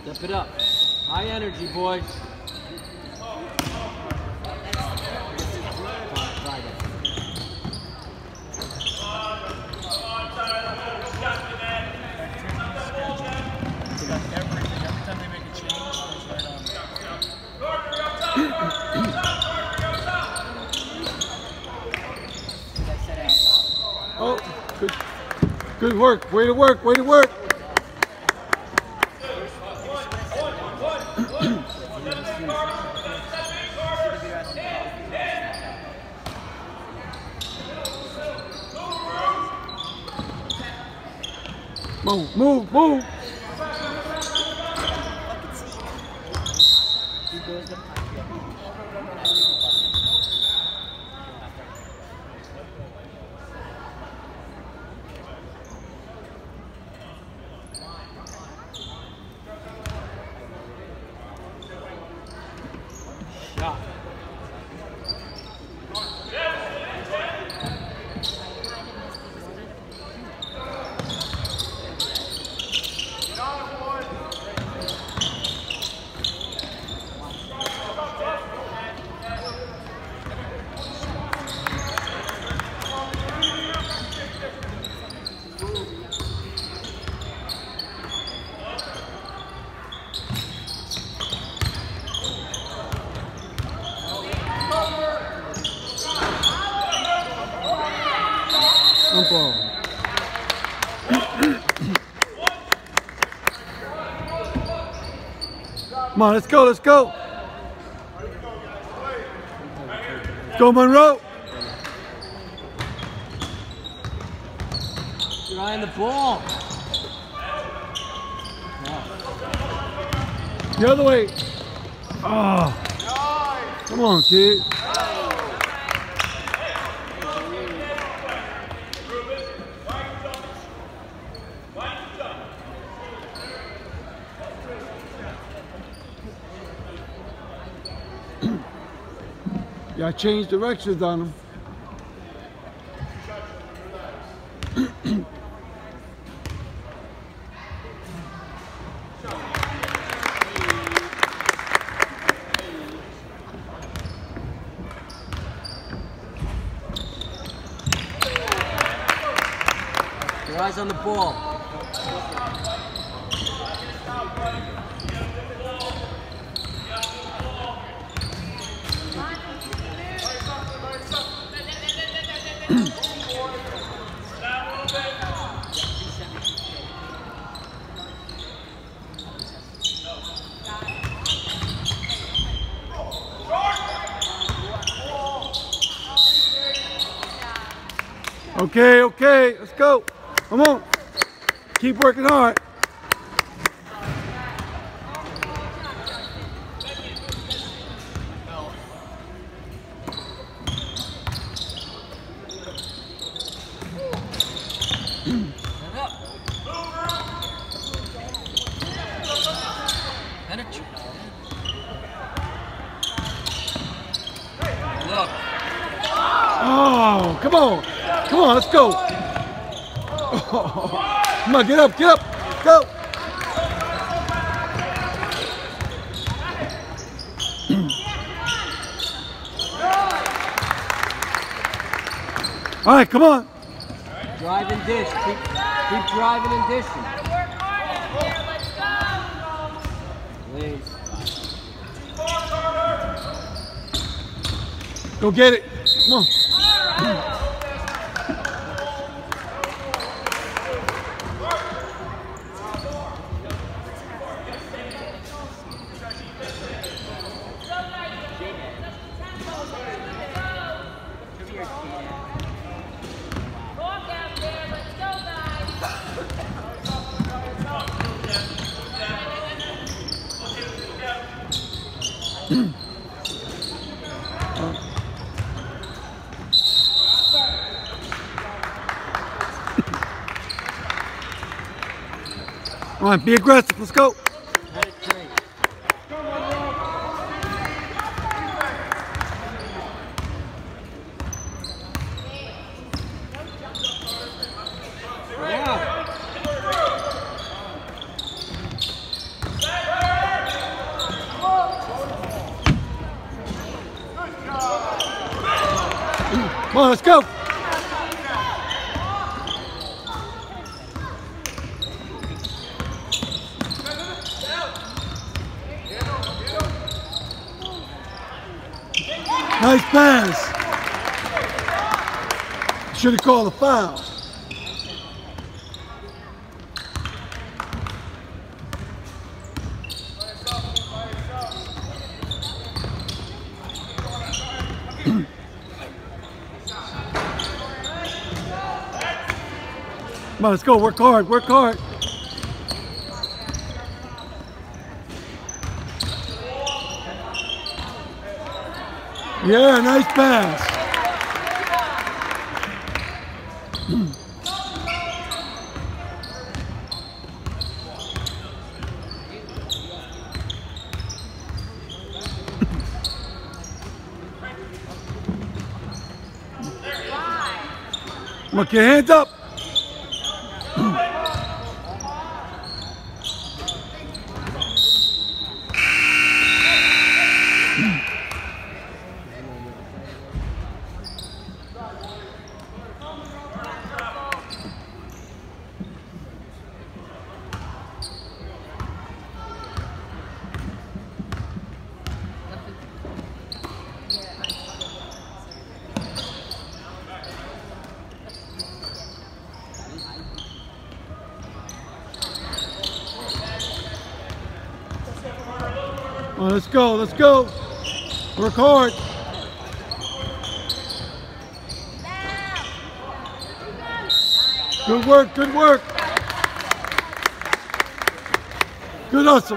Step it up. High energy, boys. Oh, good work. Way to work. Way to work. Move, move, move. Shot. Come on, let's go, let's go. Let's go, Monroe. You're eyeing the ball. The other way. Oh. Come on, kid. Yeah, I changed directions on him. Your eyes on the ball. Okay, okay, let's go. Come on. Keep working hard. Oh, come on. Come on, let's go. Oh, come on, get up, go. All right, come on. Drive and dish. Keep driving and dishing. Please. Go get it. Come on. Come on, be aggressive. Let's go. Come on, let's go. Nice pass. Should have called a foul. Come on, let's go. Work hard. Work hard. Yeah, nice pass. Come on, get your hands up. Oh, let's go, let's go. Work hard. Good work, good work. Good hustle.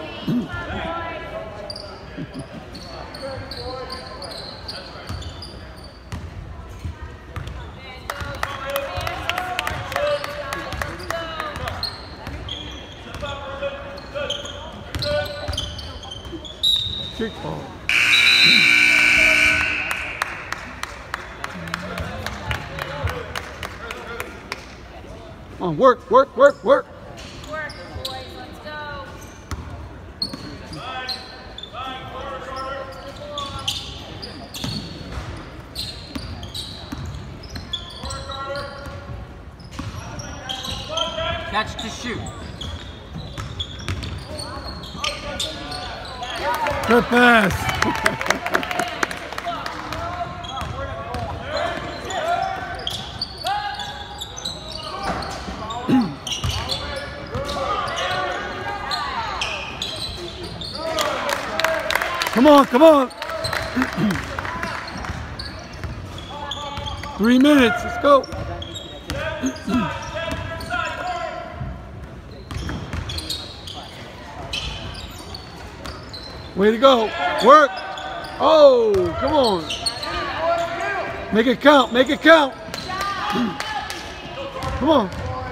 Kick ball. Come on, work, work, work, work. Work, boys, let's go. Catch to shoot. Good pass. Come on, come on. 3 minutes, let's go. Way to go. Work. Oh, come on. Make it count, make it count. Come on.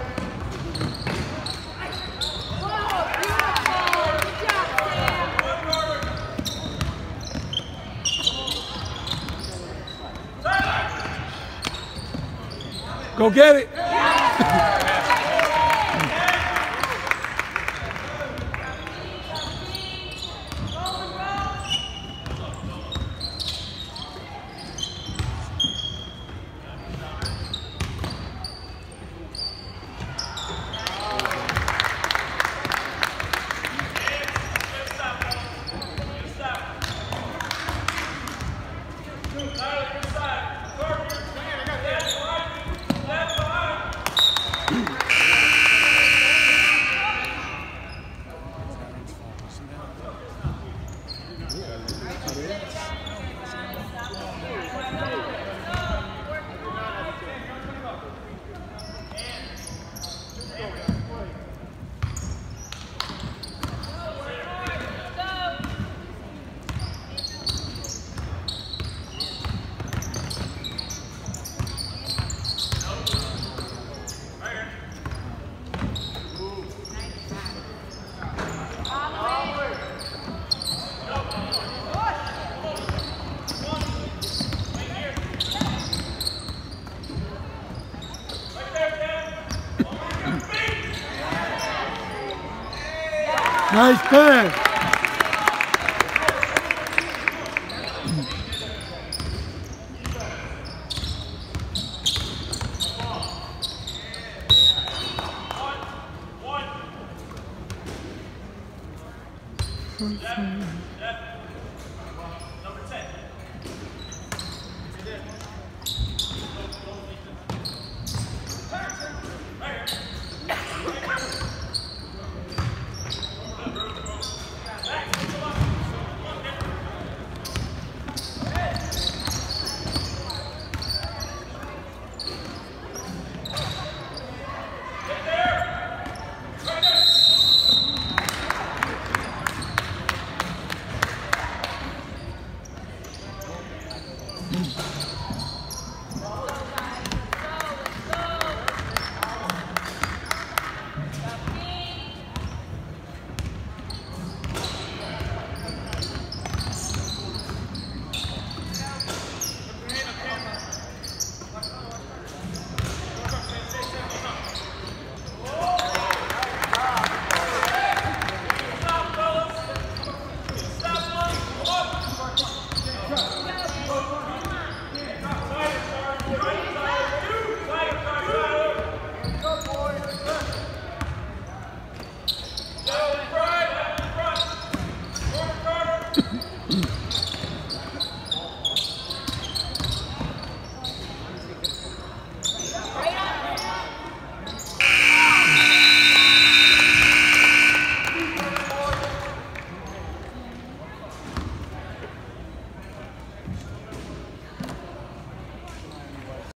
Go get it. Nice pass. for fun.